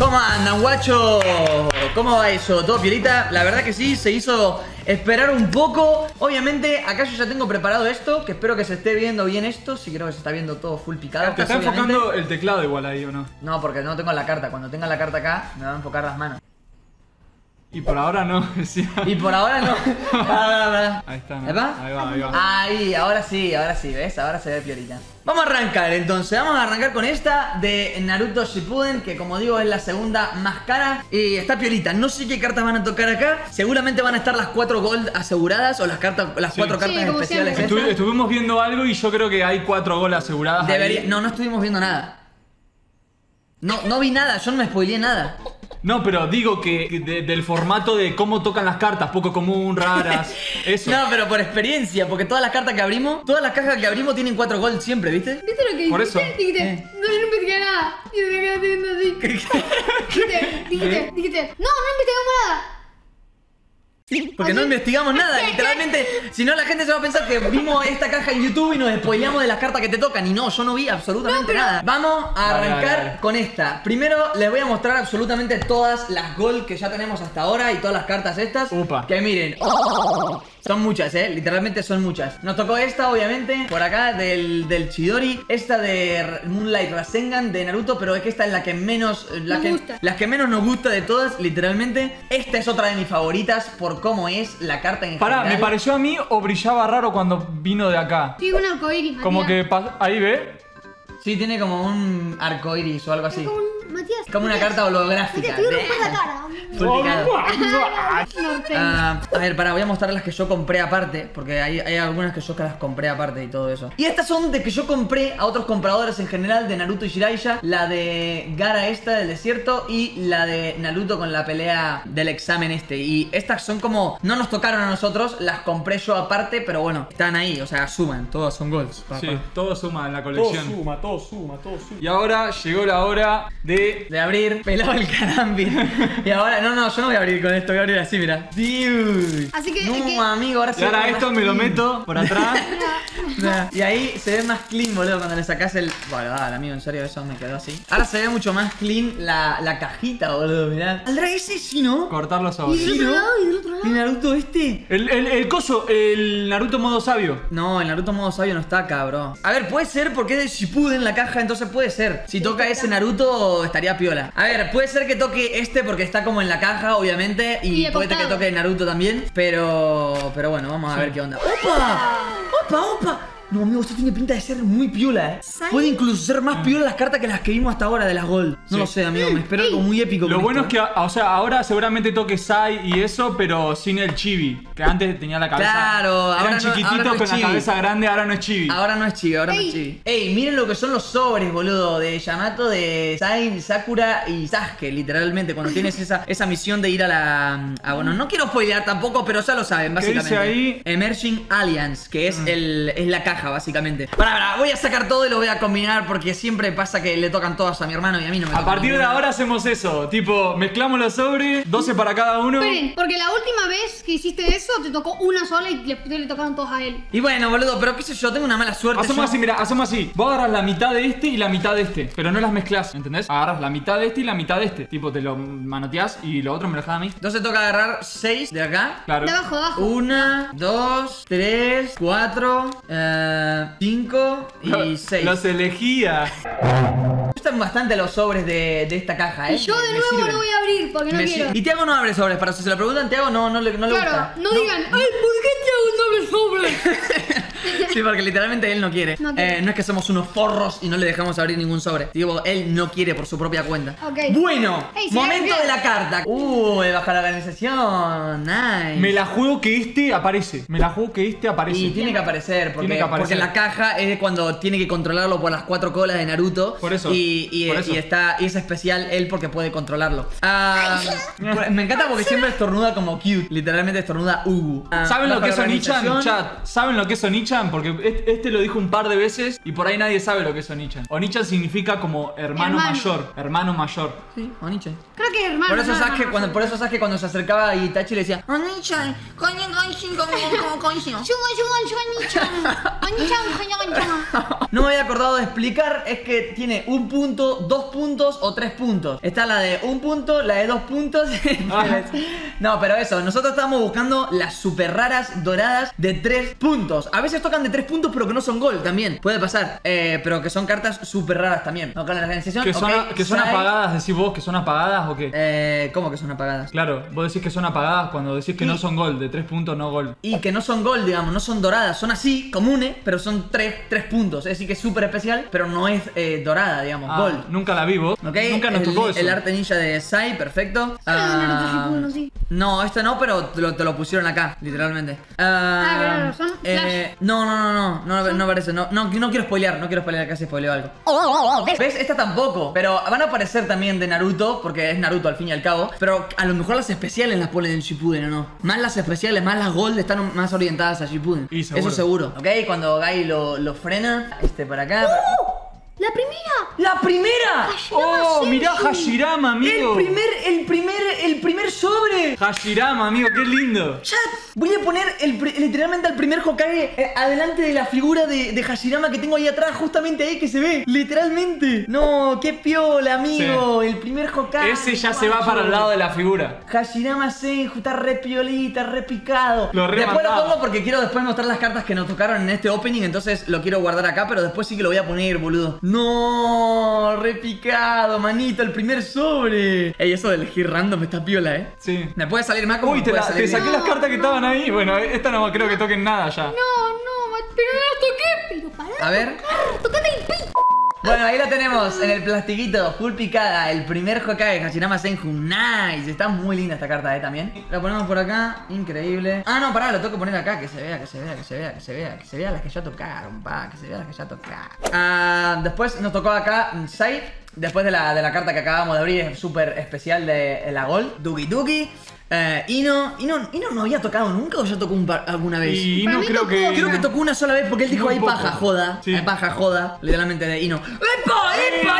¿Cómo andan, guacho? ¿Cómo va eso? ¿Todo piolita? La verdad que sí, se hizo esperar un poco. Obviamente, acá yo ya tengo preparado esto, que espero que se esté viendo bien esto. Sí, creo que se está viendo todo full picado. Te está enfocando el teclado igual ahí, ¿o no? No, porque no tengo la carta. Cuando tenga la carta acá, me va a enfocar las manos. Y por ahora no, decía. Y por ahora no. Ahí está, ¿no? ¿Epa? Ahí va. Ahí, ahora sí, ¿ves? Ahora se ve piolita. Vamos a arrancar entonces, vamos a arrancar con esta de Naruto Shippuden, que como digo es la segunda más cara. Y está piolita, no sé qué cartas van a tocar acá. Seguramente van a estar las 4 gold aseguradas o las 4 cartas especiales. Estuvimos viendo algo y yo creo que hay 4 gold aseguradas. No estuvimos viendo nada. No vi nada, yo no me spoileé nada. No, pero digo que del formato de cómo tocan las cartas, poco común, raras, eso. No, pero por experiencia, porque todas las cartas que abrimos, todas las cajas que abrimos tienen 4 gold siempre, ¿viste? ¿Viste lo que dijiste? Por eso. Dijiste, no, yo no investigué nada. Y me quedé viendo así. Dijiste, no investigamos nada. Porque no investigamos nada, literalmente. Si no, la gente se va a pensar que vimos esta caja en YouTube y nos spoileamos de las cartas que te tocan. Y no, yo no vi absolutamente nada. Vamos a arrancar con esta. Primero les voy a mostrar absolutamente todas las gold que ya tenemos hasta ahora y todas las cartas estas. Upa. Que miren, son muchas, literalmente son muchas. Nos tocó esta, obviamente, por acá del Chidori. Esta de Moonlight Rasengan de Naruto, pero es que esta es la que menos las que menos nos gusta de todas, literalmente. Esta es otra de mis favoritas por cómo es la carta en general. ¿me pareció a mí o brillaba raro cuando vino de acá? Sí, un arcoíris, Matías. Como que ahí ve. Sí, tiene como un arco iris o algo así. Matías. Como una carta holográfica. Matías, te veo la cara. Full No, a ver, voy a mostrar las que yo compré aparte. Porque hay algunas que yo las compré aparte y todo eso. Y estas son de que yo compré a otros compradores en general de Naruto y Jiraiya. La de Gaara esta del desierto y la de Naruto con la pelea del examen este. Y estas son como, no nos tocaron a nosotros, las compré yo aparte, pero bueno, están ahí, o sea, suman, todas son golds. Sí, todo suma en la colección. Todo suma. Y ahora llegó la hora de abrir, pelado el carambi. Y ahora, no, yo no voy a abrir con esto, voy a abrir así, mira. Dude. Así que, no, amigo, ahora Y ahora esto me lo meto por atrás. Y ahí se ve más clean, boludo, cuando le sacás el... Bueno, dale, amigo, en serio, eso me quedó así. Ahora se ve mucho más clean la cajita, boludo, mirá. ¿Aldrá ese sí, no? Cortar los sabores. ¿Y del otro lado? ¿Y del otro lado? ¿Y Naruto este? El coso, el Naruto modo sabio. No, el Naruto modo sabio no está acá, bro. A ver, puede ser porque es de Shippuden la caja, entonces puede ser. Si toca ese Naruto, estaría piola. A ver, puede ser que toque este porque está como en la caja, obviamente. Y puede ser que toque Naruto también. Pero bueno, vamos a ver qué onda. ¡Opa! No, amigo, esto tiene pinta de ser muy piola, Puede incluso ser más piola las cartas que las que vimos hasta ahora de las Gold. No lo sé, amigo, me espero algo muy épico. Lo bueno es que, o sea, ahora seguramente toque Sai y eso, pero sin el chibi. Que antes tenía la cabeza. Claro, eran chiquititos con la cabeza grande, ahora no es chibi. Ahora no es chibi. Ey, miren lo que son los sobres, boludo. De Yamato, de Sai, Sakura y Sasuke, literalmente. Cuando tienes esa misión de ir a la... bueno, no quiero spoilear tampoco, pero ya lo saben, básicamente. ¿Qué dice ahí? Emerging Alliance, que es la caja, básicamente. Para, voy a sacar todo y lo voy a combinar porque siempre pasa que le tocan todas a mi hermano y a mí no me tocan. A partir de ahora hacemos eso, tipo, mezclamos los sobres, 12 para cada uno. Esperen, porque la última vez que hiciste eso te tocó una sola y le tocaron todos a él. Y bueno, boludo, pero qué sé yo, tengo una mala suerte. Hacemos así, mira, hacemos así. Vos agarras la mitad de este y la mitad de este, pero no las mezclas, ¿entendés? Agarras la mitad de este y la mitad de este. Tipo, te lo manoteás y lo otro me lo dejas a mí. Entonces toca agarrar 6 de acá. Claro. De abajo. 1, 2, 3, 4, 5 y 6. Los elegía. Me gustan bastante los sobres de esta caja, Y yo de nuevo no voy a abrir porque no quiero. Y Tiago no abre sobres, para si se lo preguntan, Tiago no le gusta. Claro, no digan, ay, ¿por qué Tiago no abre sobres? Sí, porque literalmente él no quiere. No es que somos unos forros y no le dejamos abrir ningún sobre. Digo, él no quiere por su propia cuenta. Bueno, momento de la carta. De bajar la organización. Nice. Me la juego que este aparece. Y tiene que aparecer porque la caja es cuando tiene que controlarlo por las 4 colas de Naruto. Por eso. Y es especial él porque puede controlarlo. Me encanta porque siempre estornuda como cute. Literalmente estornuda Ugu. ¿Saben lo que es Onichan, chat? ¿Saben lo que es Onichan? Porque porque este lo dijo un par de veces y por ahí nadie sabe lo que es Onichan. Onichan significa como hermano mayor. Hermano mayor. Sí, Onichan. Creo que hermano. Por eso no, Sasuke, hermano. por eso Sasuke cuando se acercaba a Itachi le decía Onichan, no me había acordado de explicar, es que tiene un punto, 2 puntos o 3 puntos. Está la de 1 punto, la de 2 puntos. No, pero eso, nosotros estábamos buscando las super raras doradas de 3 puntos. A veces tocan de 3 puntos, pero que no son gol también. Puede pasar, pero que son cartas super raras también. ¿No? Con la organización. Que son apagadas, decís vos que son apagadas o qué. ¿Cómo que son apagadas? Claro, vos decís que son apagadas cuando decís que no son gol, de 3 puntos no gol. Y que no son gol, digamos, no son doradas, son así, comunes, pero son 3 puntos. Es decir, que es súper especial, pero no es dorada, digamos, gol. Nunca la vi vos. ¿Okay? Nunca nos tocó eso. El arte ninja de Sai, perfecto. No, esto no, pero te lo pusieron acá, literalmente. Claro, son flash. No parece. No quiero spoilear, casi spoileo algo. ¿Ves? Esta tampoco, pero van a aparecer también de Naruto, porque es Naruto al fin y al cabo. Pero a lo mejor las especiales las ponen en Shippuden, ¿o no? Más las especiales, más las Gold están más orientadas a Shippuden. Eso seguro, ¿ok? Cuando Gai lo frena, por acá. ¡La primera! ¡La primera! ¡Oh, mirá Hashirama, amigo! El primer sobre. Hashirama, amigo, qué lindo. Chat, voy a poner literalmente al primer Hokage adelante de la figura de Hashirama que tengo ahí atrás, justamente ahí que se ve. Literalmente. No, qué piola, amigo. Sí. El primer Hokage. Ese ya se va para el lado de la figura. Hashirama Senju, está re piolita, re picado. Después lo pongo porque quiero después mostrar las cartas que nos tocaron en este opening, entonces lo quiero guardar acá, pero después sí que lo voy a poner, boludo. No, re picado, manito, el primer sobre. Ey, eso de elegir random está piola, Sí. Me puede salir más como Uy, te saqué las cartas que estaban ahí. Bueno, esta no creo que toquen nada ya. No, pero no las toqué. Pero pará. A ver. Tocate el pico. Bueno, ahí lo tenemos, en el plastiquito, full picada, el primer Hokage, Hashirama Senju, nice. Está muy linda esta carta, también. La ponemos por acá, increíble. Ah, no, pará, lo tengo que poner acá, que se vea las que ya tocaron, que se vea las que ya tocaron. Después nos tocó acá Sai, después de la carta que acabamos de abrir, es súper especial de la Gold, Dugi Dugi. Ino no había tocado nunca o ya tocó alguna vez. Y Ino creo que tocó una sola vez porque él dijo ahí paja joda. Sí. Paja joda, literalmente de Ino. ¡Epa!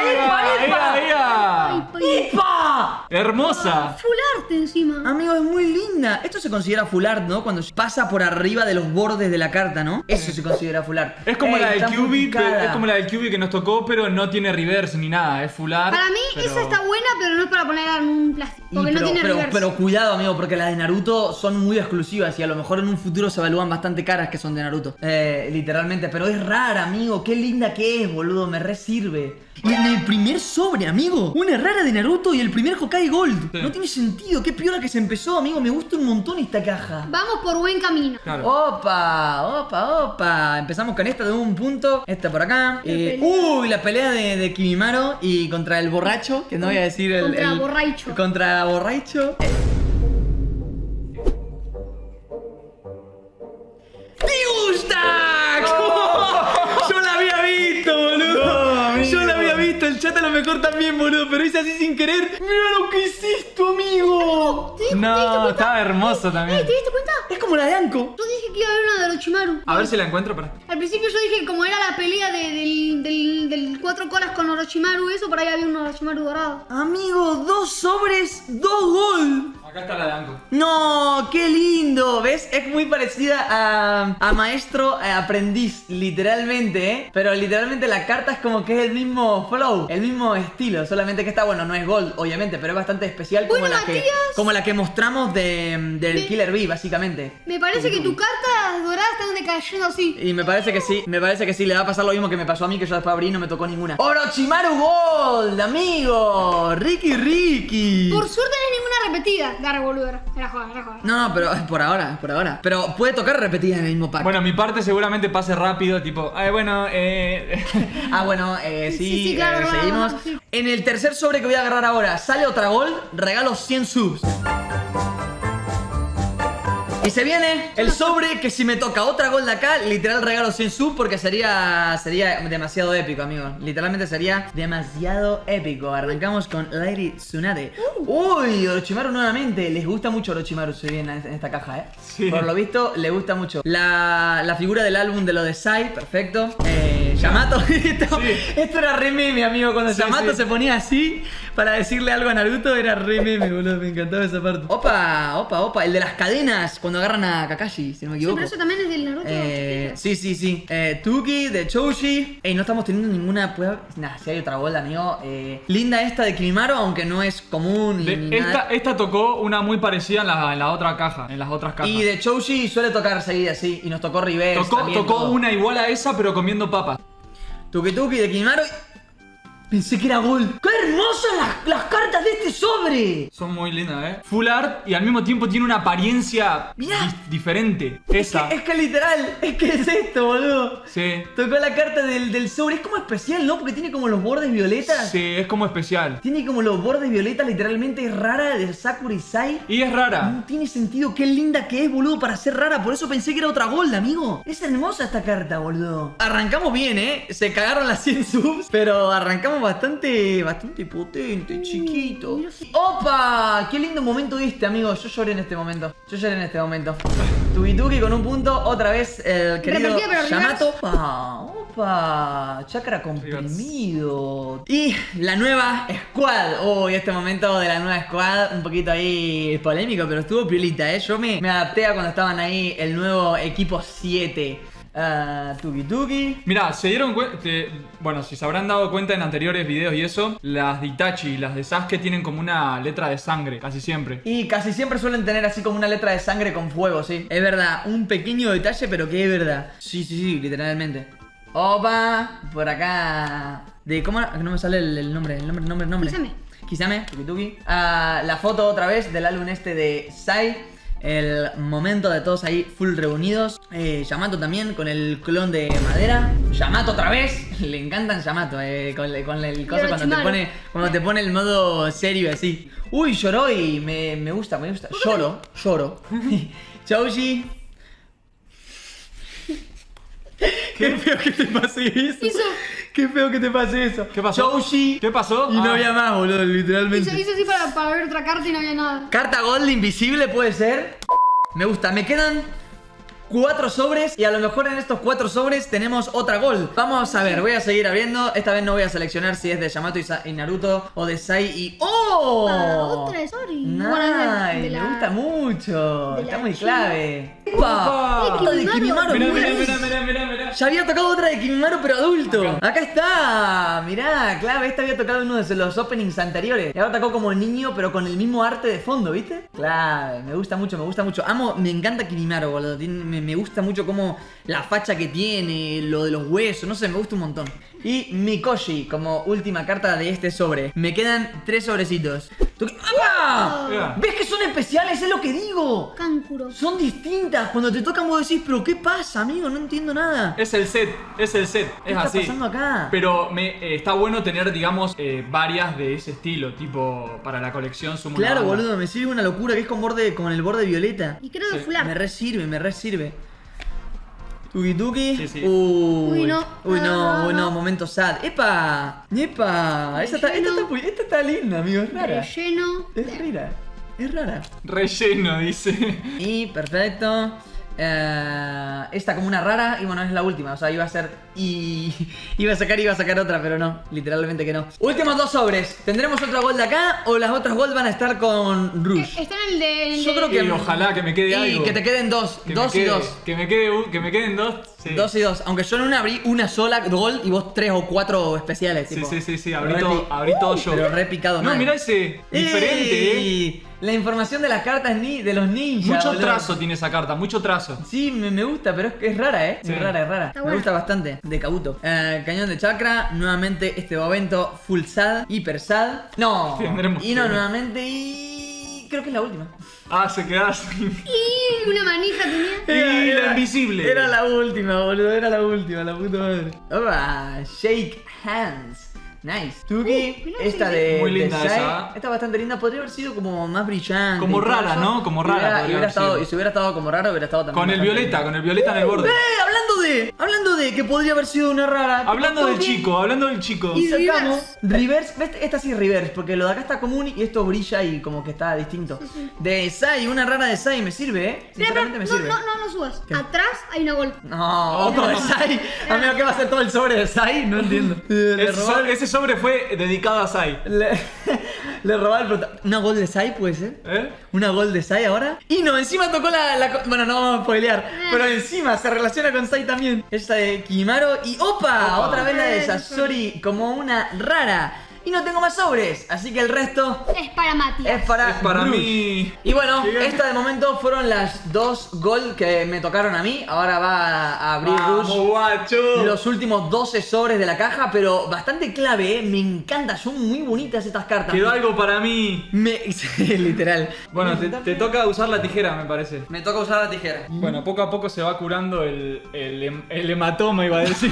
¡Hermosa! Full arte encima. Amigo, es muy linda. Esto se considera full art, ¿no? Cuando pasa por arriba de los bordes de la carta, ¿no? Eso se considera full art. Es como la del QB, que nos tocó, pero no tiene reverse ni nada, es full art. Para mí esa está buena, pero no es para poner en un plástico, porque no tiene reverse. Pero cuidado, amigo, porque las de Naruto son muy exclusivas y a lo mejor en un futuro se evalúan bastante caras que son de Naruto. Literalmente, pero es rara, amigo. Qué linda que es, boludo, me re sirve. Y en el primer sobre, amigo, una rara de Naruto y el primer Hokage Gold. Sí. No tiene sentido, qué piola que se empezó, amigo. Me gusta un montón esta caja. Vamos por buen camino. Claro. Opa. Empezamos con esta de un punto. Esta por acá. La pelea de Kimimaro y contra el borracho, que no voy a decir Borracho. Contra borracho. ¡Me gusta! Yo la había visto, boludo. Yo la había visto. El chat a lo mejor también, boludo. Pero hice así sin querer. Mira lo que hiciste, amigo. No, estaba hermoso también. ¿Te diste cuenta? Es como la de Anko. Yo dije que iba a haber una de Orochimaru. A ver si la encuentro, para. Al principio yo dije que como era la pelea del 4 colas con Orochimaru, eso, por ahí había un Orochimaru dorado. Amigo, 2 sobres, 2 gol. Acá está la de Anko. No, qué lindo. ¿Ves? Es muy parecida a maestro aprendiz, literalmente, ¿eh? Pero literalmente la carta es como que es el mismo flow, el mismo estilo. Solamente que esta, bueno, no es gold, obviamente, pero es bastante especial como, Bueno, como la que mostramos del Killer Bee, básicamente. Me parece que tus cartas doradas están decayendo así. Y me parece que sí, le va a pasar lo mismo que me pasó a mí, que yo después abrí y no me tocó ninguna. ¡Orochimaru Gold, amigo! ¡Ricky! Por suerte no hay ninguna repetida. Da revolver. Era joda. No, pero por ahora. Pero puede tocar repetidas en el mismo pack. Bueno, mi parte seguramente pase rápido, tipo, sí, claro, seguimos. claro, sí. En el tercer sobre que voy a agarrar ahora, sale otra Gold, regalo 100 subs. Y se viene el sobre que si me toca otra Gold acá, literal regalo 100 sub porque sería demasiado épico, amigos. Literalmente sería demasiado épico. Arrancamos con Lady Tsunade. Uy, Orochimaru nuevamente. Les gusta mucho Orochimaru, se viene en esta caja, ¿eh? Sí. Por lo visto, le gusta mucho. La figura del álbum de lo de Sai, perfecto. Yamato. Esto era re meme, amigo. Cuando Yamato se ponía así para decirle algo a Naruto, era re meme, boludo. Me encantaba esa parte. Opa. El de las cadenas, cuando agarran a Kakashi, si no me equivoco. Sí, pero eso también es del Naruto. Sí. Tuki, de Choushi. No estamos teniendo ninguna. Nah, si hay otra Gold, amigo. Linda esta de Kimimaro, aunque no es común. Esta tocó una muy parecida en la otra caja. En las otras cajas. Y de Choushi suele tocar seguida, sí. Y nos tocó Reverse. Tocó una igual a esa, pero comiendo papas. Tuki de Kimimaro. Pensé que era Gold. ¡Qué hermosas las cartas de este sobre! Son muy lindas, Full art y al mismo tiempo tiene una apariencia diferente. Esa. Es que literal, es que es esto, boludo. Sí. Tocó la carta del sobre. Es como especial, ¿no? Porque tiene como los bordes violetas. Sí, es como especial. Tiene como los bordes violetas, literalmente es rara, de Sakura y Sai. Y es rara. No tiene sentido, qué linda que es, boludo, para ser rara. Por eso pensé que era otra Gold, amigo. Es hermosa esta carta, boludo. Arrancamos bien, Se cagaron las 100 subs, pero arrancamos bastante potente, chiquito. ¡Opa! Qué lindo momento este, amigo. Yo lloré en este momento. Tuki con un punto. Otra vez el querido Yamato. Opa. Chakra comprimido. Y la nueva squad. Uy, este momento de la nueva squad, un poquito ahí polémico, pero estuvo piolita, Yo me adapté a cuando estaban ahí el nuevo equipo 7. Tuki. Mirá, se dieron cuenta. Bueno, si se habrán dado cuenta en anteriores videos y eso, las de Itachi y las de Sasuke tienen como una letra de sangre, casi siempre. Y casi siempre suelen tener así como una letra de sangre con fuego, sí. Es verdad, un pequeño detalle, pero que es verdad. Sí, literalmente. Opa, por acá. ¿Cómo? No me sale el nombre. Kisame, Tuki. La foto otra vez del álbum este de Sai. El momento de todos ahí full reunidos. Yamato también con el clon de madera. Yamato otra vez. Le encantan Yamato, con el coso cuando te pone el modo serio así. Uy, lloró y me gusta. Lloro. Choushi. Qué feo que te pase eso. Qué feo que te pase eso. ¿Qué pasó? Choushi. ¿Qué pasó? Y no había más, boludo, literalmente. Hizo así para ver otra carta y no había nada. Carta Gold invisible puede ser. Me gusta. Me quedan 4 sobres y a lo mejor en estos 4 sobres tenemos otra Gold. Vamos a ver, voy a seguir abriendo. Esta vez no voy a seleccionar si es de Yamato y Naruto o de Sai y... ¡Oh! Otra de Sori. Nice, me gusta mucho. Está muy clave. ¡Opa! De Kimimaro. Mirá. Ya había tocado otra de Kimimaro, pero adulto. Acá está. Mirá, clave. Esta había tocado uno de los openings anteriores. Y ahora tocó como niño, pero con el mismo arte de fondo, ¿viste? Clave. Me gusta mucho. Me encanta Kimimaro, boludo. Me gusta mucho como la facha que tiene, lo de los huesos, no sé, me gusta un montón. Y Mikoshi como última carta de este sobre. Me quedan 3 sobrecitos. ¡Ah! ¿Ves que son especiales? Es lo que digo. Kankuro. Son distintas. Cuando te tocan vos decís, pero ¿qué pasa, amigo? No entiendo nada. Es el set. ¿Qué Es está así. pasando acá? Pero está bueno tener, digamos, varias de ese estilo, tipo para la colección. Claro, boludo, me sirve una locura que es con el borde violeta. Y creo que fular. Me re sirve. Tuki. Sí. Uy, no. Momento sad. ¡Epa! Esta está linda, amigo. Es rara. Relleno. Es rara. Relleno, dice. Y perfecto. Esta como una rara. Y bueno, es la última. O sea, iba a ser. Iba a sacar otra, pero no. Literalmente que no. Últimos 2 sobres. ¿Tendremos otra Gold acá? ¿O las otras Gold van a estar con Rush? Está en el de. Yo creo que. Ojalá que me quede algo. Y que te queden 2. 2 y 2. Que me queden 2. Sí. 2 y 2. Aunque yo en una abrí una sola Gold y vos 3 o 4 especiales. Tipo. Sí. Abrí todo yo. Pero re picado. No, mirá ese. Diferente, La información de las cartas de los ninjas. Mucho trazo tiene esa carta, mucho trazo. Sí, me gusta, pero es rara, Sí. Es rara. Me gusta bastante. De Kabuto. Cañón de chakra. Nuevamente este momento full sad. Hiper sad. No. Nuevamente y... creo que es la última. Se queda así. Y una manija tenía. Y la invisible. Era la última, boludo. La puta madre. Opa, Shake Hands. Nice. Tuki, mirá, esta sí, de. Muy linda de Sai, esa. esta bastante linda. Podría haber sido como más brillante. Como y todo rara, eso. ¿no? Como Y rara hubiera- podría y hubiera haber sido. estado, y si hubiera estado como raro, hubiera estado también. Con el bastante violeta, lindo. con el violeta en el borde. Hablando de que podría haber sido una rara. Hablando del Tuki, chico, hablando del chico. Y Y sacamos reverse. ¿Ves? Esta sí es reverse, porque lo de acá está común y esto brilla y como que está distinto. De Sai, una rara de Sai me sirve, sinceramente me sirve. No subas. ¿Qué? Atrás hay una gol. No, otro de Sai. Amigo, ¿qué va a ser todo el sobre de Sai? No entiendo. Le robaron- Ese sobre fue dedicado a Sai. le robaron el ¿Una gol de Sai puede ser? ¿Eh? ¿Una gol de Sai ahora? Y no, encima tocó Bueno, no vamos a spoilear. Pero encima se relaciona con Sai también. Esa de Kimaro. Y ¡opa! Otra vez la de Sasori como una rara. Y no tengo más sobres. Así que el resto Es para Matías. es para, Es para Bruce. mí. Y bueno, Sigue. esta de momento fueron las 2 gol que me tocaron a mí. Ahora va a abrir Vamos, Rush guacho. los últimos 12 sobres de la caja, pero bastante clave, Me encanta, son muy bonitas estas cartas. Quedó algo para mí. Sí, literal. Bueno, te toca usar la tijera, me parece. Me toca usar la tijera. Bueno, poco a poco se va curando el hematoma, iba a decir.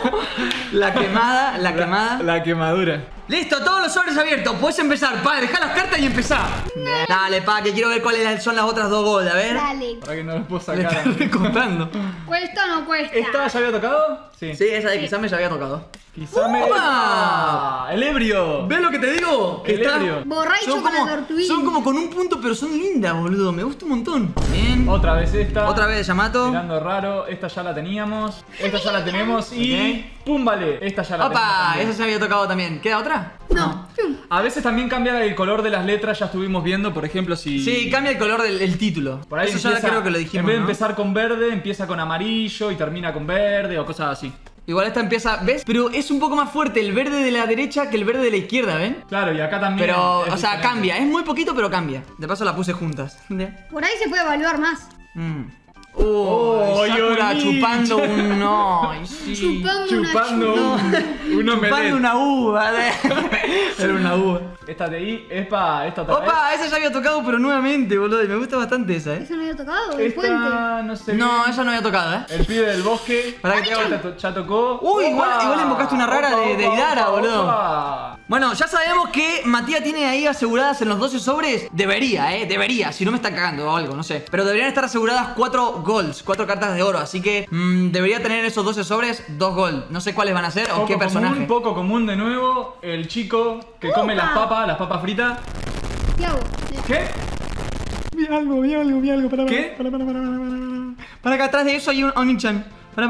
La quemada, la quemada. La quemadura. Listo, todos los sobres abiertos. Puedes empezar, pa, dejá las cartas y empezá. Dale, pa, que quiero ver cuáles son las otras 2 gol, a ver. Dale. Para que no los puedo Le sacar. estoy contando. ¿Cuesta o no cuesta? ¿Esta ya había tocado? Sí. Sí, esa de quizás me ya había tocado. Quizá me. ¡Opa! ¡Ah! ¡El ebrio! ¿Ves lo que te digo? Que El ebrio. Borracho son con la como, tortuguita. son como con un punto, pero son lindas, boludo. Me gusta un montón. Bien. Otra vez esta. Otra vez de Yamato. Mirando raro. Esta ya la teníamos. Esta ya la tenemos. Y. ¡Pum! Vale. Esta ya la Opa, tenemos. esa se había tocado también. ¿Queda otra? No. Fium. A veces también cambia el color de las letras. Ya estuvimos viendo, por ejemplo, si. Sí, cambia el color del título. Por ahí eso empieza, ya creo que lo dijimos. En vez de ¿no? empezar con verde, empieza con amarillo y termina con verde o cosas así. Igual esta empieza, ¿ves? Pero es un poco más fuerte el verde de la derecha que el verde de la izquierda, ¿ven? Claro, y acá también. Pero, es o sea, diferente. cambia. Es muy poquito, pero cambia. De paso la puse juntas. Por ahí se puede evaluar más. Oh, Sakura Yonich. chupando un... No, sí. Chupando Chupando un omelette. Chupando una uva. Era una uva. Esta de ahí es para esta otra Opa, esa ya había tocado, pero nuevamente, boludo. Y me gusta bastante esa, ¿Eso no había tocado? El vez. puente. Esta no sé. No, bien. esa no había tocado, El pibe del bosque. Pará que te hago- Ya tocó. Uy, Opa. igual invocaste una rara de Idara, boludo. Opa. Bueno, ya sabemos que Matías tiene ahí aseguradas en los 12 sobres. Debería, debería. Si no me está cagando o algo, no sé. Pero deberían estar aseguradas 4 golds, 4 cartas de oro. Así que debería tener en esos 12 sobres 2 gold. No sé cuáles van a ser o qué personaje. Poco común de nuevo. El chico que come Opa. las papas fritas. ¿Qué hago? ¿Qué? Vi algo, para. ¿Qué? Para acá atrás de eso hay un Onichan. Para,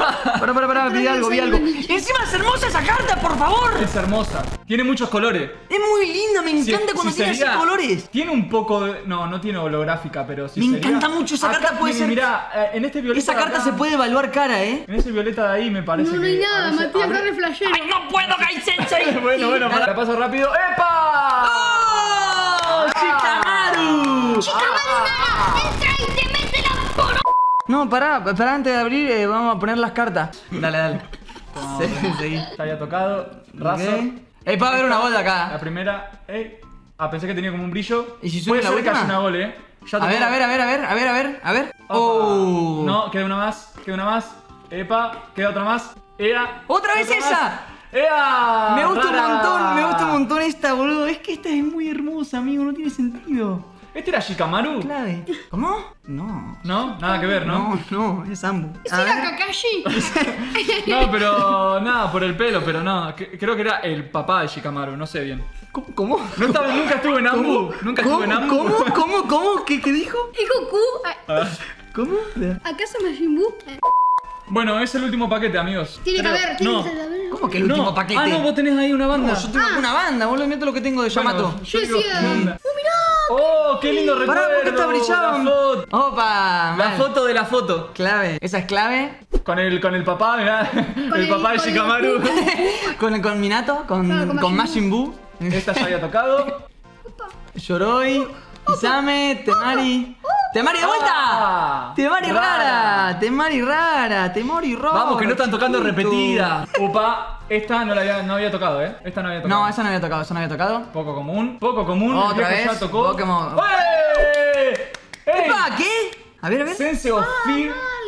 vi algo. Encima es hermosa esa carta, por favor. Es hermosa. Tiene muchos colores. Es muy linda, me Si- encanta cuando si tiene sería- esos colores. Tiene un poco de... No tiene holográfica, pero sí Me sería- encanta mucho esa Acá carta, puede ser- Mirá, en este violeta Esa de carta acá- se puede evaluar cara, En ese violeta de ahí me parece No que... hay a nada, veces Matías, abre- está re flashero. ¡No puedo, Kai Sensei! Bueno, la paso rápido. ¡Epa! ¡Oh! ¡Shikamaru! ¡Entra y te mete la poro! No, pará, antes de abrir vamos a poner las cartas. Dale. Sí. Está ya tocado. Razo. Va a haber una bola La acá. primera. Pensé que tenía como un brillo. ¿Y si sube Puede la ser que última? haya una gol, Ya A tocó. ver. Opa. ¡Oh! No, queda una más. Epa, queda otra más. ¡Ea! ¡Otra vez esa! más. ¡Ea! Me gusta Rara. un montón esta, boludo. Es que esta es muy hermosa, amigo, no tiene sentido. ¿Este era Shikamaru? Clave. ¿Cómo? No. No, nada que ver, ¿no? No, es Ambu. ¿Es era Kakashi? No, pero nada, por el pelo, pero no. Creo que era el papá de Shikamaru, no sé bien. ¿Cómo? Nunca estuve en Ambu. Nunca estuve en Ambu. ¿Cómo? ¿Qué dijo? ¿Es Goku? ¿Cómo? ¿Acaso Majin Buu? Bueno, es el último paquete, amigos. Tiene que Creo- haber, tiene no. que haber. ¿Cómo que el último paquete? Ah, no, vos tenés ahí una banda. No, yo tengo una banda, boludo. Mira todo lo que tengo de Yamato. Bueno, Yo digo, decía, ¿qué onda? mirá. ¡Oh, qué lindo recuerdo! Pará, porque está brillando. La foto, Opa, la mal. foto de la foto. Clave. Esa es clave. Con el papá, mirá. El el- papá de con el- Shikamaru. con Minato, Claro, con con Majin Majin Buu. Esta ya había tocado. Yoroi, Isame, Temari. ¡Temari de vuelta! Ah, ¡Temari rara! ¡Temari roja! Vamos, que no están tocando chiquito. repetidas. Upa, esta no había tocado, Esta no había tocado. No, esa no había tocado, Poco común. Otra el viejo vez, ya tocó. Pokémon. ¡Ey! ¡Ey! ¡Epa! ¿Qué? A ver. Sense of Fear.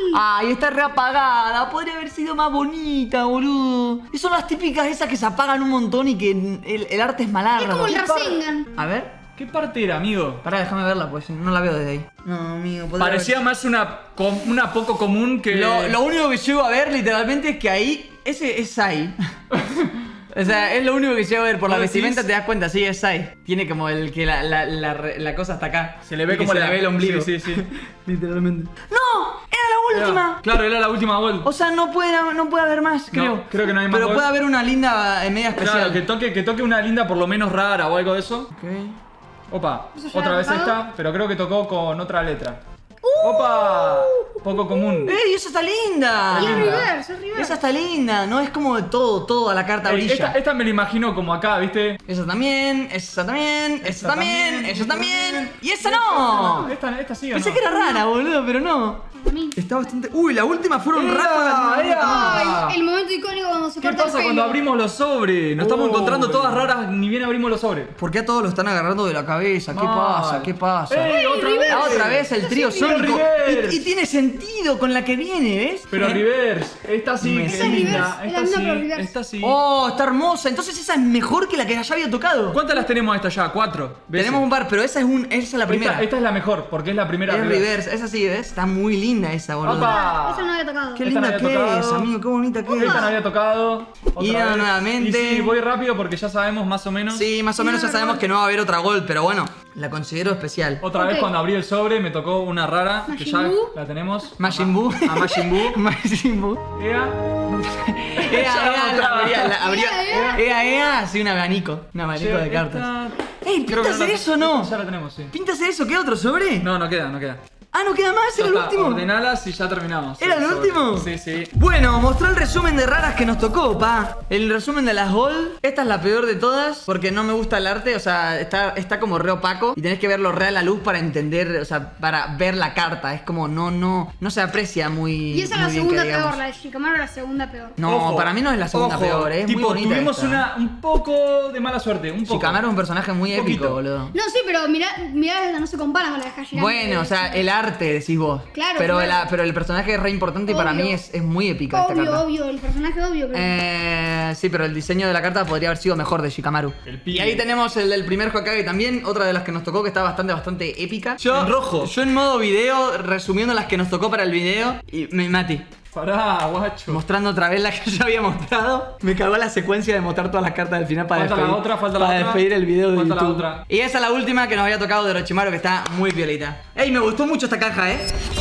Ay, está reapagada. Podría haber sido más bonita, boludo. Y son las típicas esas que se apagan un montón y que el arte es malardo. Es como el Rasengan. A ver. ¿Qué parte era, amigo? Pará, déjame verla, pues no la veo desde ahí. No, amigo, Parecía más una poco común que... Lo único que llego a ver literalmente es que ahí... Ese es Sai. O sea, es lo único que llego a ver. Por la vestimenta te das cuenta, sí, es Sai. Tiene como el que la cosa hasta acá. Se le ve como se le ve el ombligo. Sí, sí, sí. Literalmente. ¡No! ¡Era la última! Claro, era la última gol. O sea, no puede haber más, creo. No, creo que no hay más Pero gol. puede haber una linda media especial. Claro, que toque una linda por lo menos rara o algo de eso. Ok. Opa, ¿Eso ya otra lo vez tocado? esta, pero creo que tocó con otra letra. Opa, poco común. ¡Ey, esa está linda! Y es linda. reverse, es reverse. Esa está linda, no es como de toda la carta brilla. Esta me la imagino como acá, ¿viste? Esa también, esa también, esa también, esa también. ¡Y esa No, no! esta sí o Pensé no. que era rara, boludo, pero no. A mí. Está bastante... Uy, la última fueron ráfagas. Ay, el momento icónico cuando se ¿Qué corta pasa el cuando pelo. abrimos los sobres? Nos estamos Uy. encontrando todas raras, ni bien abrimos los sobres. ¿Por qué a todos lo están agarrando de la cabeza? ¿Qué Mal. pasa? ¿Qué pasa? ¡Ey, otra vez! Ah, otra vez el trío Pero sónico. reverse. Y tiene sentido con la que viene, ¿ves? Pero reverse, esta sí, Me que Esa es es linda. reverse, es la Esta misma sí, pero reverse. esta sí. Oh, está hermosa. Entonces esa es mejor que la que ya había tocado. ¿Cuántas las tenemos esta ya? 4. Tenemos un par, pero esa es la primera. Esta es la mejor, porque es la primera Es reverse. Esa sí, ¿ves? Está muy linda esa, boludo. ¡Opa! Esa no había tocado. Qué Esta linda no que había es, tocado. amigo. Qué bonita que es. Esta no había tocado. Otra Y vez. nuevamente. Y sí, voy rápido porque ya sabemos más o menos. Sí, más o menos ya sabemos que no va a haber otra gol, pero bueno, la considero especial. Otra vez Ok. cuando abrí el sobre me tocó una rara, que Majin ya Buu. la tenemos. Majin Buu. A Majin Buu. Majin Buu. Ea. Ea, sí, un abanico. Un abanico de cartas. Ey, Creo ¿pinta que hacer la- eso o no? Ya la tenemos, sí. ¿Pinta hacer eso? ¿Queda otro sobre? No, no queda. Ah, no queda más, Ya era el está, último. ordenalas y ya terminamos. ¿Era el sobre. último? Sí, sí. Bueno, mostró el resumen de raras que nos tocó, pa. El resumen de las Gold. Esta es la peor de todas porque no me gusta el arte, o sea, está como re opaco y tenés que verlo re a la luz para entender, o sea, para ver la carta. Es como no se aprecia muy Y esa es muy la bien segunda que digamos. peor, la de Shikamaru es la segunda peor. No, Ojo, para mí no es la segunda ojo, peor, es tipo, muy bonita tuvimos esta. un poco de mala suerte, un poco. Shikamaru es un personaje muy Un épico, poquito. boludo. No, sí, pero mirá, esta no se compara con la de Hashirama. Bueno, o sea, el arte, decís vos. Claro, Pero, claro. pero el personaje es re importante y para Obvio. mí es muy épica esta carta. Obvio, el personaje obvio, pero... Sí, pero el diseño de la carta podría haber sido mejor de Shikamaru. El pibe. Y ahí tenemos el del primer Hokage también, otra de las que nos tocó que está bastante épica. En rojo. Yo en modo video, resumiendo las que nos tocó para el video, y Mati, Pará, guacho. mostrando otra vez la que yo había mostrado. Me cagó la secuencia de mostrar todas las cartas del final para Falta la despedir, otra, falta la para otra. despedir el video de Falta la YouTube. otra. Y esa es la última que nos había tocado de Orochimaru, que está muy violita. Ey, me gustó mucho esta caja,